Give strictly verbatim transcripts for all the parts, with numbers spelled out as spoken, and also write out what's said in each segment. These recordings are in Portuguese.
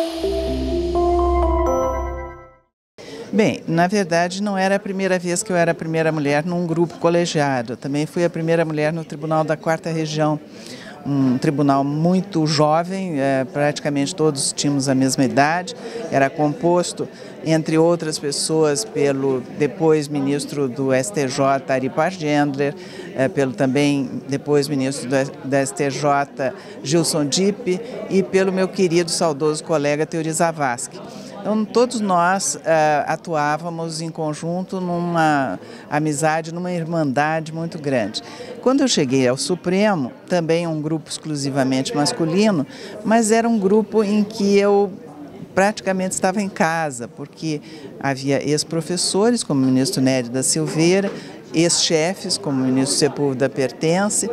Bem, na verdade não era a primeira vez que eu era a primeira mulher num grupo colegiado. Também fui a primeira mulher no Tribunal da Quarta Região, um tribunal muito jovem, é, praticamente todos tínhamos a mesma idade. Era composto, entre outras pessoas, pelo depois ministro do S T J, Ari Pargendler, é, pelo também depois ministro do, da S T J, Gilson Dipp, e pelo meu querido, saudoso colega Teori Zavascki. Então, todos nós uh, atuávamos em conjunto numa amizade, numa irmandade muito grande. Quando eu cheguei ao Supremo, também um grupo exclusivamente masculino, mas era um grupo em que eu praticamente estava em casa, porque havia ex-professores, como o ministro Nery da Silveira, ex-chefes, como o ministro Sepúlveda Pertence,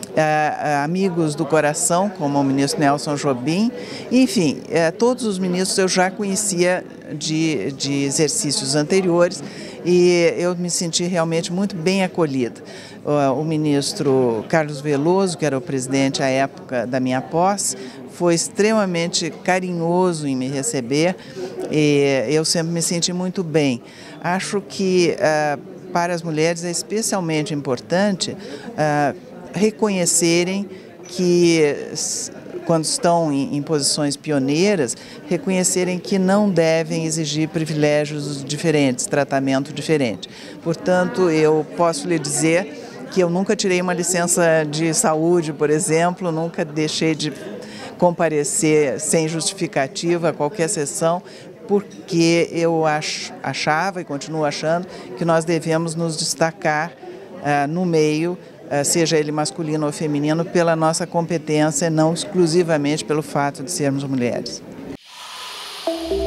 Uh, amigos do coração, como o ministro Nelson Jobim, enfim, uh, todos os ministros eu já conhecia de, de exercícios anteriores e eu me senti realmente muito bem acolhida. Uh, o ministro Carlos Veloso, que era o presidente à época da minha posse, foi extremamente carinhoso em me receber e eu sempre me senti muito bem. Acho que uh, para as mulheres é especialmente importante uh, reconhecerem que, quando estão em, em posições pioneiras, reconhecerem que não devem exigir privilégios diferentes, tratamento diferente. Portanto, eu posso lhe dizer que eu nunca tirei uma licença de saúde, por exemplo, nunca deixei de comparecer sem justificativa a qualquer sessão, porque eu ach, achava e continuo achando que nós devemos nos destacar uh, no meio, seja ele masculino ou feminino, pela nossa competência, não exclusivamente pelo fato de sermos mulheres.